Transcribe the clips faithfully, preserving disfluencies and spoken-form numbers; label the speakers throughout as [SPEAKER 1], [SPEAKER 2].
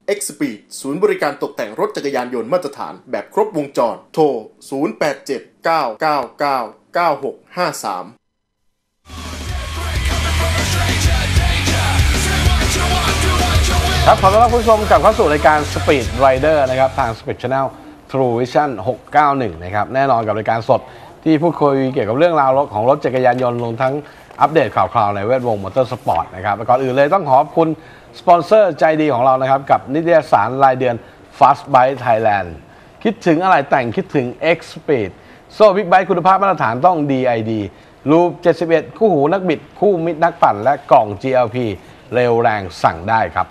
[SPEAKER 1] X-Speed ศูนย์บริการตกแต่งรถจักรยานยนต์มาตรฐานแบบครบวงจรโทรศูนย์ แปด เจ็ด เก้า เก้า เก้า เก้า หก ห้า สาม
[SPEAKER 2] ครับขอต้อนรับผู้ชมกลับเข้าสู่รายการ Speed Rider นะครับทาง Speed Channel True Vision หกเก้าหนึ่งนะครับแน่นอนกับรายการสดที่พูดคุยเกี่ยวกับเรื่องราวรถของรถจักรยานยนต์รวมทั้งอัปเดตข่าวคราวในแวดวงมอเตอร์สปอร์ตนะครับก่อนอื่นเลยต้องขอบคุณสปอนเซอร์ใจดีของเรานะครับกับนิตยสารรายเดือน Fast Bike Thailand คิดถึงอะไรแต่งคิดถึง X-Speed โซ่บิ๊กไบค์คุณภาพมาตรฐานต้อง ดี ไอ ดี รูปเจ็ดสิบเอ็ดคู่หูนักบิดคู่มิตรนักปั่นและกล่อง จี แอล พี เร็วแรงสั่งได้ครับ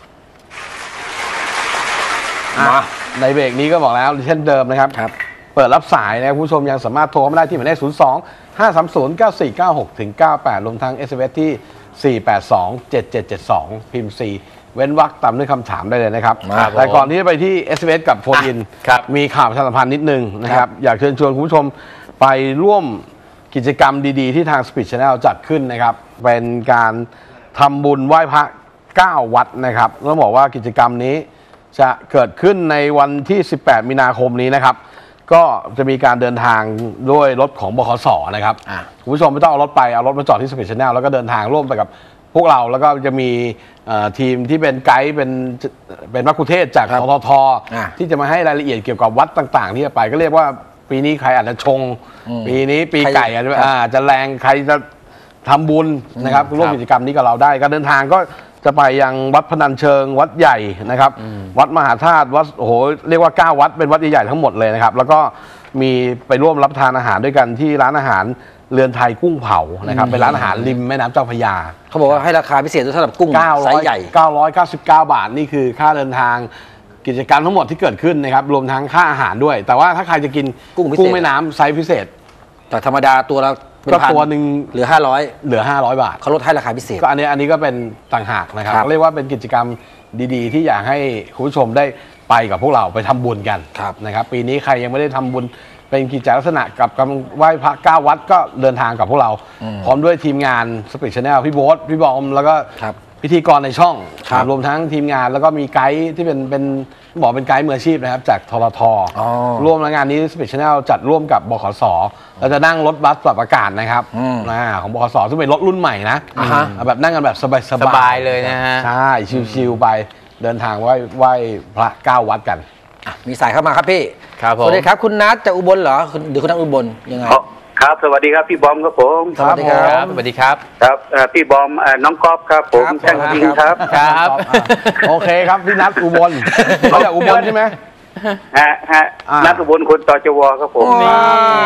[SPEAKER 2] ในเบรกนี้ก็บอกแล้วเช่นเดิมนะครับเปิดรับสายนะผู้ชมยังสามารถโทรเข้ามาได้ที่หมายเลขศูนย์ สอง ห้า สาม ศูนย์ เก้า สี่ เก้า หก ถึง เก้า แปดรวมทั้ง เอส เอ็ม เอส ที่ สี่ แปด สอง เจ็ด เจ็ด เจ็ด สอง พิมพ์ สี่ เว้นวรรคตามด้วยคำถามได้เลยนะครับแต่ก่อนที่จะไปที่ เอส เอ็ม เอส กับโฟนอินมีข่าวประชาสัมพันธ์นิดนึงนะครับอยากเชิญชวนคุณผู้ชมไปร่วมกิจกรรมดีๆที่ทาง Speed Channel จัดขึ้นนะครับเป็นการทำบุญไหว้พระเก้าวัดนะครับต้องบอกว่ากิจกรรมนี้จะเกิดขึ้นในวันที่สิบแปดมีนาคมนี้นะครับก็จะมีการเดินทางด้วยรถของบขส.นะครับคุณผู้ชมไม่ต้องเอารถไปเอารถมาจอดที่ Speed Channel แล้วก็เดินทางร่วมไปกับพวกเราแล้วก็จะมีทีมที่เป็นไกด์เป็นเป็นมัคคุเทศก์จากททท.ที่จะมาให้รายละเอียดเกี่ยวกับวัดต่างๆที่จะไปก็เรียกว่าปีนี้ใครอาจจะชงปีนี้ปีไก่อาจจะแรงใครจะทำบุญนะครับร่วมกิจกรรมนี้กับเราได้การเดินทางก็จะไปยังวัดพนัญเชิงวัดใหญ่นะครับวัดมหาธาตุวัดโอ้โหเรียกว่าเก้าวัดเป็นวัดใหญ่ๆทั้งหมดเลยนะครับแล้วก็มีไปร่วมรับประทานอาหารด้วยกันที่ร้านอาหารเรือนไทยกุ้งเผานะครับเป็นร้านอาหารริมแม่น้ำเจ้าพระยา
[SPEAKER 3] เขาบอกว่าให้ราคาพิเศษสำหรับกุ้งไซส์ใหญ่
[SPEAKER 2] เก้าร้อยเก้าสิบเก้าบาทนี่คือค่าเดินทางกิจกรรมทั้งหมดที่เกิดขึ้นนะครับรวมทั้งค่าอาหารด้วยแต่ว่าถ้าใครจะกินกุ้งแม่น้ำไซส์พิเศษ
[SPEAKER 3] แต่ธรรมดาตัวละ
[SPEAKER 2] ก็ตัวหนึ่ง
[SPEAKER 3] เหลือห้าร้อย
[SPEAKER 2] เหลือห้าร้อยบาท
[SPEAKER 3] เขาลดให้ราคาพิเศษ
[SPEAKER 2] ก็อันนี้อันนี้ก็เป็นต่างหากนะครับเรียกว่าเป็นกิจกรรมดีๆที่อยากให้คุณผู้ชมได้ไปกับพวกเราไปทำบุญกันนะครับปีนี้ใครยังไม่ได้ทำบุญเป็นกิจลักษณะกับการไหว้พระเก้าวัดก็เดินทางกับพวกเราพร้อมด้วยทีมงาน Speed Channel พี่โบ๊ทพี่บอมแล้วก็พิธีกรในช่องรวมทั้งทีมงานแล้วก็มีไกด์ที่เป็นเป็นบอกเป็นไกด์มืออาชีพนะครับจากททท.ร่วมงานนี้ Speed Channel จัดร่วมกับบขส.เราจะนั่งรถบัสปรับอากาศนะครับของบขส.ซึ่งเป็นรถรุ่นใหม่นะแบบนั่งกันแบบสบายๆเลยนะฮะใช่ชิลๆไปเดินทางไหว้ไหว้พระเก้าวัดกัน
[SPEAKER 3] มีสายเข้ามาครับพี่
[SPEAKER 2] ครับผม
[SPEAKER 3] สวัสดีครับคุณนัทจากอุบลเหรอหรือคุณนัทอุบลยังไง
[SPEAKER 4] ครับสวัสดีครับพี่บอมครับผม
[SPEAKER 3] สวัสดีครับ
[SPEAKER 2] สวัสดีครับ
[SPEAKER 4] ครับพี่บอมน้องก๊อฟครับผมช่างจริงครับ
[SPEAKER 2] ครับโอเคครับพี่นัทอุบลเขาจากอุบลใช่ไหม
[SPEAKER 4] ฮะฮะนัทอุบลคนต่อจวครับผม
[SPEAKER 2] นี่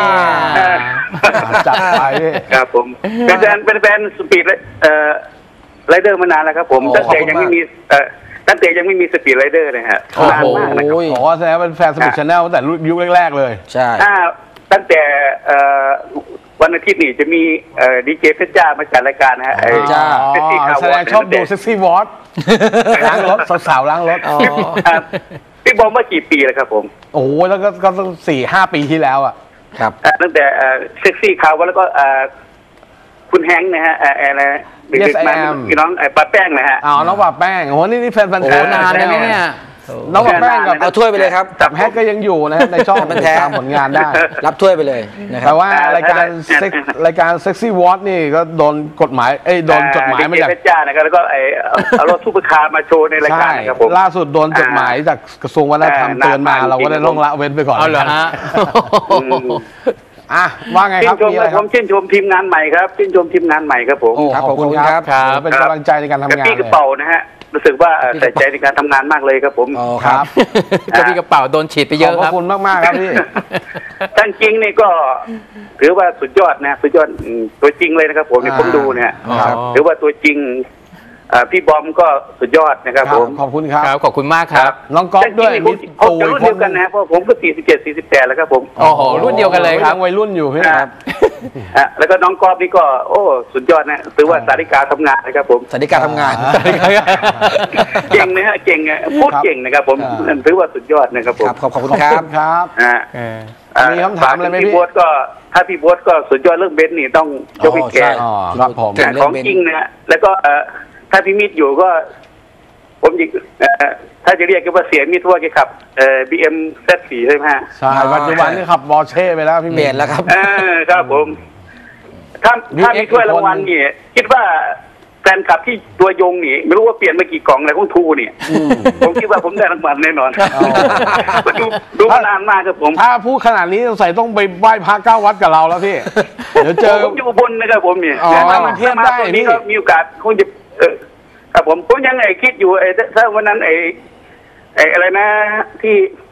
[SPEAKER 2] จัดไป
[SPEAKER 4] ครับผมเป็นแฟนเป็นแฟนสปีดไรเดอร์มานานแล้วครับผมตั้งแต่ยังไม่มีตั้งแต่ยังไม่มีสปีดไรเดอร์เลยฮะ
[SPEAKER 2] นานมากนะครับอ๋อแสดงเป็นแฟนสปีดชาแนลตั้งแต่ยุคแรกๆเลย
[SPEAKER 3] ใช่
[SPEAKER 4] ตั้งแต่วันอาทิตย์นี่จะมีดีเจเพชรจ้ามาจัดรายการนะฮะ
[SPEAKER 2] แสดงชอบดูเซ็กซี่วอทล้างรถสาวๆล้างรถ
[SPEAKER 4] พี่บอมว่ากี่ปีแล้วครับผม
[SPEAKER 2] โอ้โหแล้วก็ก็ต้องสี่ห้าปีที่แล้วอ่ะ
[SPEAKER 4] ครับตั้งแต่เซ็กซี่คาวแล้วก็คุณแฮงค์นะฮะอะไรเด็กๆมาพี่น้องไอ้ปลาแป้งนะฮะ
[SPEAKER 2] อ๋อน้องปลาแป้งโอ้โหนี่นี่แฟนพันธุ์แท้
[SPEAKER 3] นานเลยเนี่ย
[SPEAKER 2] น้องปลาแป้งกับ
[SPEAKER 3] เอาถ้วยไปเลยครับ
[SPEAKER 2] กับแฮกก็ยังอยู่นะในช่องเป็นตามผลงานได้
[SPEAKER 3] รับถ้วยไปเลยนะครับ
[SPEAKER 2] แต่ว่ารายการรายการเซ็กซี่วอทนี่ก็โดนกฎหมายเอ้ยโดนจดหมายมาจาก
[SPEAKER 4] เพชรจ้านะครับแล้วก็ไอ้เอารถซุปเปอร์คาร์มาโชว์ในรายการนะครับผม
[SPEAKER 2] ล่าสุดโดนจดหมายจากกระทรวงวัฒนธรรมเตือนมาเราก็ได้ต้องละเว้นไปก่อน
[SPEAKER 3] เอาเหรอฮะ
[SPEAKER 2] อ่ะว่าไงครับ
[SPEAKER 4] มีอะไรครับผมชื่นชมทีมงานใหม่ครับชื่นชมทีมงานใหม่ครับผม
[SPEAKER 2] ขอบคุณครับเป็นกำลังใจในการทำงาน
[SPEAKER 4] พี่กระเป๋านะฮะรู้สึกว่าใส่ใจในการทำงานมากเลยครับผม
[SPEAKER 2] ครับ
[SPEAKER 3] ก็พี่กระเป๋าโดนฉีดไปเยอะครับ
[SPEAKER 2] ขอบคุณมากมากครับพี่
[SPEAKER 4] ท่านจริงนี่ก็ถือว่าสุดยอดนะสุดยอดตัวจริงเลยนะครับผมเนี่ยผมดูเนี่ยถือว่าตัวจริงพี่บอมก็สุดยอดนะครับผม
[SPEAKER 2] ขอบคุณครับ
[SPEAKER 3] ขอบคุณมากครับ
[SPEAKER 2] น้องก๊อฟด้วย
[SPEAKER 4] มีผมรุ่นเดียวกันนะเพราะผมก็สี่สิบเจ็ด สี่สิบแปดแล้วครับผม
[SPEAKER 3] โอ้โหรุ่นเดียวกันเลยครับ
[SPEAKER 2] วัยรุ่นอยู่พี่ครับ
[SPEAKER 4] แล้วก็น้องก๊อฟนี่ก็โอ้สุดยอดนะถือว่าสาริกาทำงานนะครับผม
[SPEAKER 3] สาริกาทำงาน
[SPEAKER 4] เก่งนะฮะเก่งพูดเก่งนะครับผมถือว่าสุดยอดนะครับผม
[SPEAKER 3] ขอบคุณครับ
[SPEAKER 2] ครับมีคำถามอะไรไหมพี่
[SPEAKER 4] โบ๊ทก็ถ้าพี่โบ๊ทก็สุดยอดเรื่องเบนซ์นี่ต้องยกให้แกของจริงนะแล้วก็ถ้าพี่มิตรอยู่ก็โอผมยิงถ้าจะเรียกกันว่าเสียมีทั่วกี่ขับเอ่อบีเอ็มเซตสี่ใช่ไหมฮะ
[SPEAKER 2] ใช่ปัจจุบันนี่ขับบอเช่ไปแล้วพี่เมธ
[SPEAKER 3] แล้วครับ
[SPEAKER 4] เออครับผมถ้าถ้ามีถ้วยรางวัลนี่คิดว่าแฟนคลับที่ตัวยงนี่ไม่รู้ว่าเปลี่ยนมากี่กล่องอะไรของทูเนี่ยผมคิดว่าผมได้รางวัลแน่นอนดูดูมานานมากครับผม
[SPEAKER 2] ถ้าพูดขนาดนี้ใส่ต้องไปไหว้พระเก้าวัดกับเราแล้วพี่เดี๋ยวเจอ
[SPEAKER 4] ผมอยู่บนนะครับผมเนี่ย
[SPEAKER 2] ถ้ามาเทียบได้
[SPEAKER 4] นี่ก็มีโอกาสคงจะเออครับผมผมยังไงคิดอยู่ไอ้ถ้าวันนั้นไอ้ไอ้อะไรนะที่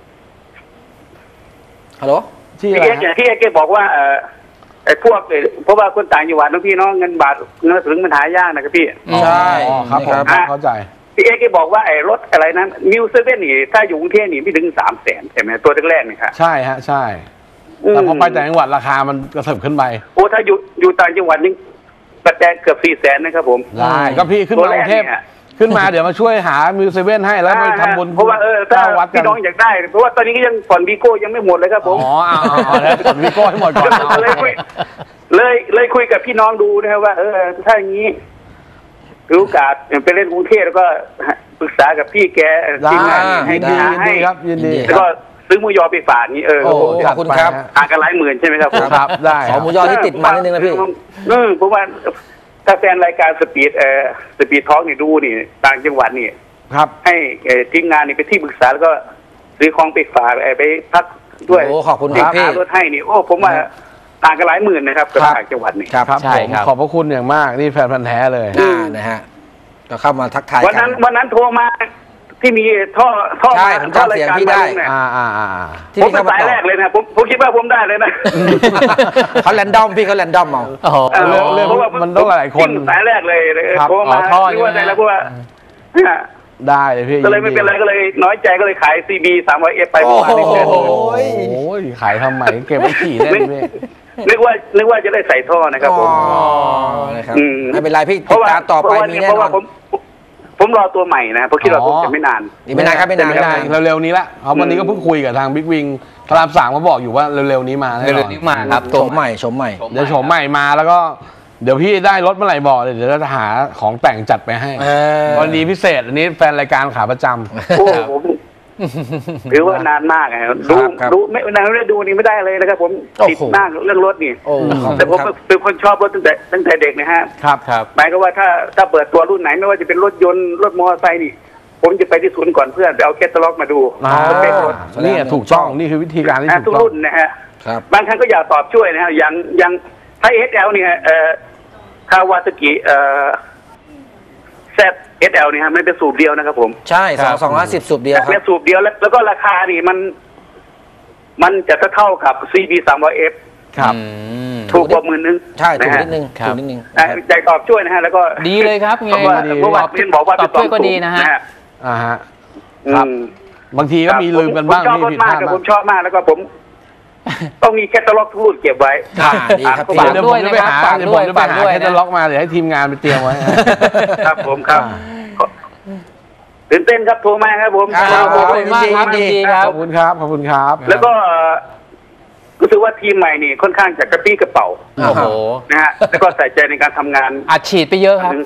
[SPEAKER 3] ฮัลโหล
[SPEAKER 4] ที่เอกที่เอกบอกว่าเออไอ้พวกเพราะว่าคนต่างจังหวัดน้องพี่น้องเงินบาทเงินสลึงมันหายากนะครับพี่
[SPEAKER 2] ใช่ครับผมเข้าใจ
[SPEAKER 4] พี่เอกบอกว่าไอ้รถอะไรนั้นมิวเซเว่นนี่ถ้าอยู่กรุงเทพนี่ไม่ถึงสามแสนใช่ไหมตัวแรกๆนี่ครับ
[SPEAKER 2] ใช่ฮะใช่แต่พอไปต่างจังหวัดราคามันกระเถิบขึ้นไป
[SPEAKER 4] โอ้ถ้าอยู่อยู่ต่างจังหวัดนี่ปัจจัยเกือบสี่แสนนะครับผม
[SPEAKER 2] ได้ก็พี่ขึ้นมากรุงเทพขึ้นมาเดี๋ยวมาช่วยหามิวเซเว่นให้แล้วไปทำบุญ
[SPEAKER 4] เพราะว่าเออถ้าพี่น้องอยากได้เพราะว่าตอนนี้ก็ยังผ่อนวีโก้ยังไม่หมดเลยครับผม
[SPEAKER 2] อ๋อเอาแล้วผ่อนวีโก้ให้หมดก่อน
[SPEAKER 4] เลยคุยเลยเลยคุยกับพี่น้องดูนะครับว่าเออถ้าอย่างนี้รู้โอกาสไปเล่นกรุงเทพแล้วก็ปรึกษากับพี่แกทีมงานให้
[SPEAKER 2] ดีให้ครับยินดี
[SPEAKER 4] แล้วก็ซื้อหมูยอไปฝากนี้เออ
[SPEAKER 3] ขอบคุณครับ
[SPEAKER 4] ห่างกันหลายหมื่นใช่ไหมครับ
[SPEAKER 2] ครับได้
[SPEAKER 3] ขอหมูยอที่ติดมันนิดนึงนะพี่
[SPEAKER 4] อืมเพราะว่าถ้าแฟนรายการสปีดเอ่อสปีดท้องนี่ดูนี่ต่างจังหวัดนี่
[SPEAKER 2] ครับ
[SPEAKER 4] ให้ทีมงานนี่ไปที่ปรึกษาแล้วก็ซื้อของไปฝากไปพักด้วย
[SPEAKER 3] โอ้ขอบคุณครับ
[SPEAKER 4] พี่รถให้นี่โอ้ผมว่าต่างกันหลายหมื่นนะครับกับต่างจังหวัดนี่
[SPEAKER 2] ครับใช่ครับขอบพระคุณอย่างมากนี่แฟนพันธุ์แท้เลย
[SPEAKER 3] นะฮะก็เข้ามาทักทาย
[SPEAKER 4] วันนั้นวันนั้นโทรมาที่มีท่อท่อ
[SPEAKER 3] ใช่ผมจำเสียงพี่ได้
[SPEAKER 2] อ่าอ่าอ่า
[SPEAKER 4] ผมเป็นสายแรกเลยนะผมผมคิดว่าผมได้เลยนะ
[SPEAKER 3] เขาแรนดอมพี่เขาแรนดอมเอา
[SPEAKER 2] เรื่องเรื่องมันต้องหลายคน
[SPEAKER 4] สายแรกเลยโทรมาไม่ว่าใจแล้วเพราะว่า
[SPEAKER 2] ได้เลยพี่
[SPEAKER 4] ก็เลยไม่เป็นไรก็เลยน้อยใจก็เลยขายซีบีสามร้อยเอฟไปเมื่อวานนี้
[SPEAKER 2] โอ้ยขายทำไมเก็บไว้ขี่ได้ไหม
[SPEAKER 4] นึกว่านึกว่าจะได้ใส่ท่อนะครับผม
[SPEAKER 3] ไม่เป็นไรพี่ติดตามต่อไปมีแน่นอน
[SPEAKER 4] ผมรอตัวใหม่นะเพราะคิดว่าผมจะไม่นาน
[SPEAKER 3] ไม่นานครับไม่นานไม่นาน
[SPEAKER 2] เร็วๆนี้ละเพราะวันนี้ก็เพิ่งคุยกับทางบิ๊กวิงพระรามสามเขาบอกอยู่ว่าเร็วๆนี้มา
[SPEAKER 3] เร็วๆนี้มาครับโฉมใหม่โฉมใหม่
[SPEAKER 2] เดี๋ยวโฉมใหม่มาแล้วก็เดี๋ยวพี่ได้รถเมื่อไหร่บอกเลยเดี๋ยวจะหาของแต่งจัดไปให้วันนี้พิเศษอันนี้แฟนรายการขาประจำ
[SPEAKER 4] โอ้ผมถือว่านานมากไงดูดูไม่นานไม่ได้ดูนี่ไม่ได้เลยนะครับผมติดมากเรื่องรถนี่แต่ผมเป็นคนชอบรถตั้งแต่ตั้งแต่เด็กนะฮะ
[SPEAKER 2] ครับครับ
[SPEAKER 4] หมายก็ว่าถ้าถ้าเปิดตัวรุ่นไหนไม่ว่าจะเป็นรถยนต์รถมอเตอร์ไซค์นี่ผมจะไปที่ศูนย์ก่อนเพื่อนไปเอาแคตตาล็อกมาดู
[SPEAKER 2] นี่ถูกช่องนี่คือวิธีการที่ถูกต้อง
[SPEAKER 4] ทุกรุ่นนะฮะบางครั้งก็อยากตอบช่วยนะฮะอย่างอย่างถ้า เอส แอล เนี่ยเอ่อคาวาซากิเอ่อแซด เอส แอล เนี่ยฮะไม่เป็นสูบเดียวนะครับผม
[SPEAKER 3] ใช่สองสองร้อยสิบสูบเดียวครับ
[SPEAKER 4] เป็นสูบเดียวแล้วแล้วก็ราคานี่มันมันจะเท่ากับ ซี บี สามร้อยเอฟ
[SPEAKER 2] ครับ
[SPEAKER 4] ถูกกว่าหมื่นนึง
[SPEAKER 3] ใช่ถูกนิดนึงถูกนิดนึง
[SPEAKER 4] ใจตอบช่วยนะฮะแล้วก็
[SPEAKER 3] ดีเลยครับไง
[SPEAKER 4] เพราะว่าเพื่อนบอกว่า
[SPEAKER 3] ตอบช่วยก็ดีนะฮะ
[SPEAKER 2] อ่าฮะครับบางทีก็มีลืมกันบ้าง
[SPEAKER 4] ที่ผิดพลาดผมชอบมากแล้วก็ผมต้องมีแคตตาล็อกทุกรุ่นเก็บไว้
[SPEAKER 3] ดีครับ
[SPEAKER 2] เดี๋ยวผมจะไปหาเดี๋ยวผมจะไปหาแคตตาล็อกมาเดี๋ยวให้ทีมงานไปเตรียมไว้
[SPEAKER 4] ครับผมครับตื่นเต้นครับโทรมาครับผม
[SPEAKER 3] ขอบคุณมากครับดีครับ
[SPEAKER 2] ขอบคุณครับขอบคุณครับ
[SPEAKER 4] แล้วก็รู้สึกว่าทีมใหม่นี่ค่อนข้างจะกระปี้กระเป๋า
[SPEAKER 3] โอ้โห
[SPEAKER 4] นะฮะแล้วก็ใส่ใจในการทำงาน
[SPEAKER 3] อัดฉีดไปเยอะครับ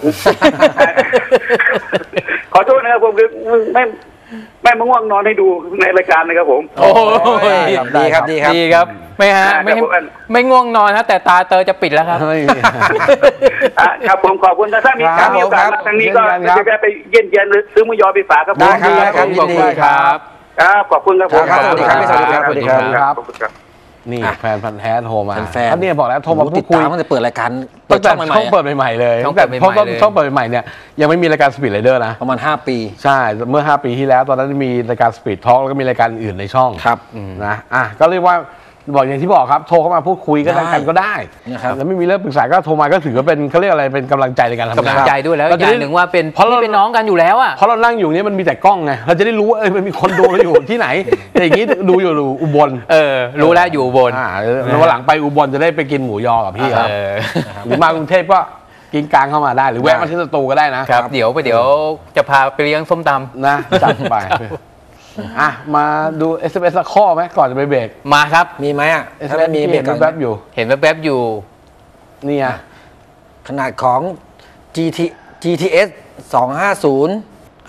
[SPEAKER 4] ขอโทษนะครับผมคือไม่ไม่มาง่วงนอนให้ดูในรายการนะครับผม
[SPEAKER 3] โอ้ดีครับดีครับดีครับไม่ฮะไม่ไม่ง่วงนอนฮะแต่ตาเตอจะปิดแล้วครับ
[SPEAKER 4] ครับผมขอบคุณถ้ามีการมีโอกาสทางนี้ก็จะไปเย็นเย็นหรือซื้อมือยอไปฝากครับผม
[SPEAKER 3] ได้ครับยินดีครับ
[SPEAKER 4] ครับขอบคุณครับผม
[SPEAKER 3] สวัสดีครับสวัสดีครับสวัสดีครับ
[SPEAKER 2] นี่แฟนพันธุ์แท้โทรมา
[SPEAKER 3] แฟน
[SPEAKER 2] เนี่ยบอกแล้วโทรมาพูดคุย
[SPEAKER 3] ตั้งแต่เปิดรายการ
[SPEAKER 2] ตั้งแต่ช่องเปิดใหม่ๆเลยตั้งแต่เพราะช่องเปิดใหม่เนี่ยยังไม่มีรายการสปีดไรเดอร์นะ
[SPEAKER 3] ประมาณห้าปี
[SPEAKER 2] ใช่เมื่อห้าปีที่แล้วตอนนั้นมีรายการสปีดทอล์กแล้วก็มีรายการอื่นในช่อง
[SPEAKER 3] ครับ
[SPEAKER 2] นะอ่ะก็เรียกว่าบอกอย่างที่บอกครับโทรเข้ามาพูดคุยก็ได้กันก็ได้แล้วไม่มีเรื่องปรึกษาก็โทรมาก็ถือว่าเป็นเขาเรียกอะไรเป็นกำลังใจในการทำงาน
[SPEAKER 3] กำลังใจด้วยแล้วอย่างหนึ่งว่าเป็นเพราะเราเป็นน้องกันอยู่แล้วอ่ะ
[SPEAKER 2] เพราะเรานั่งอยู่นี้มันมีแต่กล้องไงเราจะได้รู้ว่าเออมันมีคนดูเราอยู่ที่ไหนอย่างนี้ดูอยู่อุบล
[SPEAKER 3] เออรู้แล้วอยู่อุบล
[SPEAKER 2] แล้ววันหลังไปอุบลจะได้ไปกินหมูยอกับพี่ครับหรือมากรุงเทพก็กินกลางเข้ามาได้หรือแวะมาที่สตูก็ได้นะครับ
[SPEAKER 3] เดี๋ยวไปเดี๋ยวจะพาไปเลี้ยงส้มตำ
[SPEAKER 2] นะจัดไปอ่ะมาดู เอส เอ็ม เอส สักข้อไหมก่อนจะไปเบรก
[SPEAKER 3] มาครับมีไหมอ่ะ
[SPEAKER 2] เอส เอ็ม เอส มีเบรกแป๊บอยู่
[SPEAKER 3] เห็นแป๊บๆอยู่
[SPEAKER 2] นี่อ่ะ
[SPEAKER 3] ขนาดของ จี ที จี ที เอส สองห้าศูนย์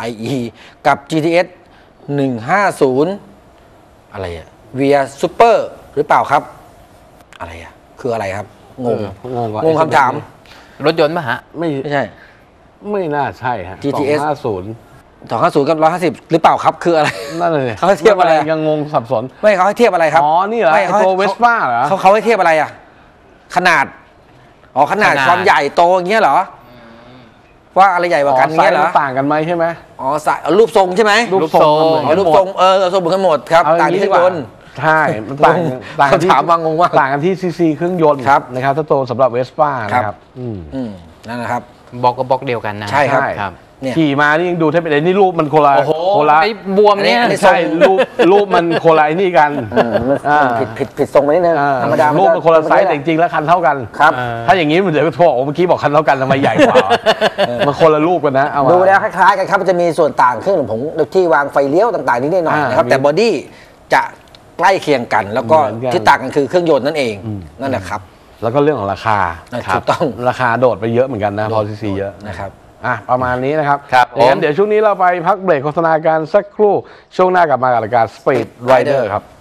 [SPEAKER 5] ไอ อี กับ จี ที เอส หนึ่งห้าศูนย์อะไรอะเวียซูเปอร์หรือเปล่าครับอะไรอะคืออะไรครับงง
[SPEAKER 2] งง
[SPEAKER 5] งงคำถาม
[SPEAKER 3] รถยนต์ป่ะฮะ
[SPEAKER 2] ไม่
[SPEAKER 5] ไม่ใช่
[SPEAKER 2] ไม่น่าใช่ฮะ
[SPEAKER 5] จี ที เอส
[SPEAKER 2] สองห้าศูนย์
[SPEAKER 5] สองห้าศูนย์กับร้อยห้าสิบหรือเปล่าครับคืออะไร
[SPEAKER 2] นั่นเลย
[SPEAKER 5] เขาให้เทียบอะไรอะ
[SPEAKER 2] ยังงงสับสน
[SPEAKER 5] ไม่เขาให้เทียบอะไรครับ
[SPEAKER 2] อ๋อนี่เหรอ
[SPEAKER 5] ไม่
[SPEAKER 2] ไอ้
[SPEAKER 5] เขา
[SPEAKER 2] ตัวเวสป้าเหรอ
[SPEAKER 5] เขาเขาให้เทียบอะไรอะขนาดอ๋อขนาด
[SPEAKER 3] ขนาด
[SPEAKER 5] ความใหญ่โตอย่างเงี้ยเหรอว่าอะไรใหญ่กว่ากัน
[SPEAKER 2] อ๋อ
[SPEAKER 5] เงี้ยเหรอ
[SPEAKER 2] ไซส์มันต่างกันไหมใช่ไหม
[SPEAKER 5] อ๋อสายเอารูปทรงใช่ไหม
[SPEAKER 2] รูปทรงเหมือน
[SPEAKER 5] อ๋อ
[SPEAKER 2] กัน
[SPEAKER 5] รูป
[SPEAKER 2] หม
[SPEAKER 5] ทร
[SPEAKER 2] ด
[SPEAKER 5] งเออทรงเหมือนกันหมดครับ
[SPEAKER 2] เอา
[SPEAKER 5] ต่าง
[SPEAKER 2] อย่าง
[SPEAKER 5] ที่
[SPEAKER 2] นี้
[SPEAKER 5] เค
[SPEAKER 2] ดี
[SPEAKER 5] รื่อง
[SPEAKER 2] ก
[SPEAKER 5] ย
[SPEAKER 2] ว่าน
[SPEAKER 5] ต์
[SPEAKER 2] ใช่มันต่างต่างกันที่
[SPEAKER 5] เขาถามมางงมาก
[SPEAKER 2] ต่างกันที่ซีซีเครื่องยนต์
[SPEAKER 5] ครับ
[SPEAKER 2] นะครับถ้าโตสำหรับเวสป้านะครับอืม
[SPEAKER 5] อืมนั่นนะครับ
[SPEAKER 3] บล็อกก็บล็อกเดียวกันนะ
[SPEAKER 5] ใช่ครับ
[SPEAKER 3] ครับ
[SPEAKER 5] เนี่ย
[SPEAKER 2] ขี่มานี่ยังดูแทบไม่ได้นี่รูปมันโคนละ
[SPEAKER 3] โอ้โห
[SPEAKER 2] โคนละ
[SPEAKER 3] ไอ้บวมเนี่ย
[SPEAKER 5] อันนี้
[SPEAKER 2] ใช่รูปรูปมันโคนละไอ้นี่กันอ่า
[SPEAKER 5] ผิดผิดผิดทรงไปนิดนึง
[SPEAKER 2] อ่า
[SPEAKER 5] ธรรมดา
[SPEAKER 2] รูปมันคนละไซส์แต่จริงๆแล้วคันเท่ากัน
[SPEAKER 5] ครับ
[SPEAKER 2] ถ้าอย่างนี้มันเดี๋ยวก็โทษโอ้เมื่อกี้บอกคันเท่ากันทำไมใหญ่กว่ามันคนละรูปกันนะเอามา
[SPEAKER 5] ดูแล้วคล้ายๆกันครับมันจะมีส่วนต่างเครื่องผมที่วางไฟเลี้ยวต่างๆนิดหน่อย
[SPEAKER 2] อ่า
[SPEAKER 5] นะครับ
[SPEAKER 2] มี
[SPEAKER 5] แต่บอดี้จะใกล้เคียงกัน แล้วก็
[SPEAKER 2] เหมือนกัน
[SPEAKER 5] ที่ต่างกันคือเครื่องยนต์นั่นเอง
[SPEAKER 2] อืม
[SPEAKER 5] นั่นแหละครับ
[SPEAKER 2] แล้วก็เรื่องของราคา
[SPEAKER 5] ถูกต้อง
[SPEAKER 2] ราคาโดดไปเยอะเหมือนกันนะพอซีซีเยอะ
[SPEAKER 5] นะครับ
[SPEAKER 2] อ่ะประมาณนี้นะครับ
[SPEAKER 3] ครับ
[SPEAKER 2] อย่างนั้น
[SPEAKER 3] ผม
[SPEAKER 2] เดี๋ยวช่วงนี้เราไปพักเบรกโฆษณาการสักครู่ช่วงหน้ากลับมากับรายการ Speed Rider ครับ